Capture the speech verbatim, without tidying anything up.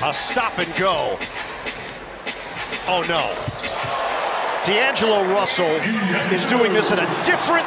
A stop and go. Oh no. D'Angelo Russell is doing this at a different